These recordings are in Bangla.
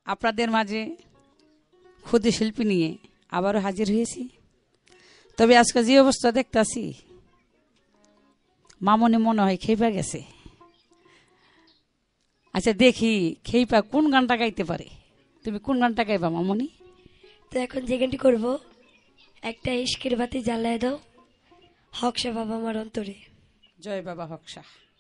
আপনাদের মাঝে ক্ষুদে শিল্পী নিয়ে আবারও হাজির হয়েছি। তবে আজকে যে অবস্থা দেখতেছি মামনি মনে হয় খেপা গেছে। আচ্ছা দেখি খেপা কোন গানটা গাইতে পারে। তুমি কোন গানটা গাইবা মামনি? তো এখন যে গানটি করবো, একটা ইশকের বাতি জ্বালায় দাও, হকশা বাবা আমার অন্তরে। জয় বাবা হকশা।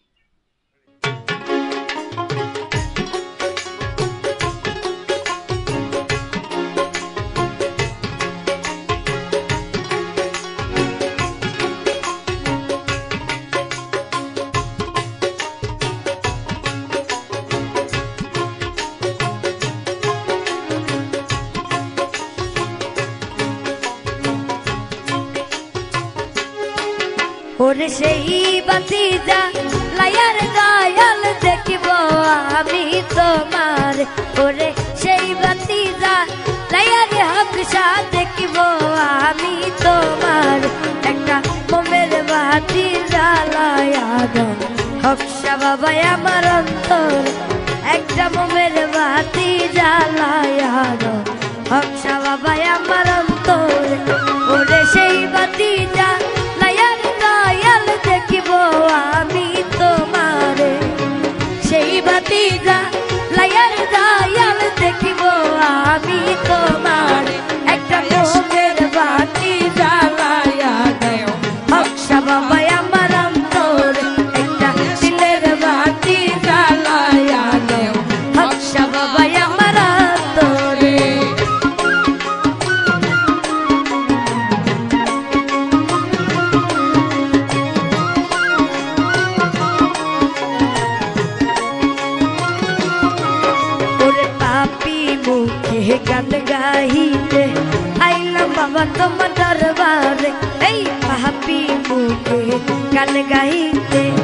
ওরে সেই বাতি জ্বালায়ার দয়াল দেখিব আমি তোমার, ওরে সেই বাতি জ্বালায়ার হকশা দেখিব আমি তোমার, একটা মোমের বাতি জ্বালায়া দাও হকশা বাবা আমার অন্তর, একটা মোমের বাতি জ্বালায়া দাও হকশা বাবা আমার অন্তর, ওরে সেই বাতি জ্বালায়ার দয়াল দেখিব আমি তোমারে, সেই বাতি জ্বালায়ার দয়াল দেখিব আমি তোমার, একটা মোমের বাতি জ্বালায়া দাও হকশা বাবা আমার অন্তর, একটা দিলের বাতি জ্বালায়া দাও হকশা বাবা আমার অন্তরে। ওরে পাপি মুখে গান গাইতে আইলাম বাবা তোমার দরবারে, এই পাপি মুখে গান গাইতে